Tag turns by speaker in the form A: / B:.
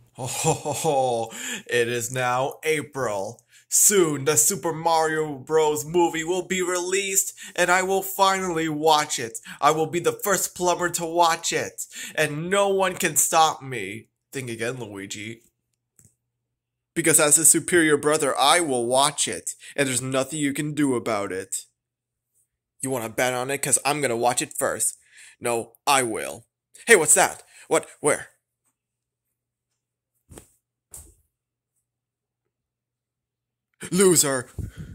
A: Oh, it is now April. Soon the Super Mario Bros. Movie will be released and I will finally watch it. I will be the first plumber to watch it and no one can stop me. Think again, Luigi. Because as a superior brother, I will watch it and there's nothing you can do about it. You want to bet on it? Because I'm going to watch it first. No, I will. Hey, what's that? What? Where? Loser.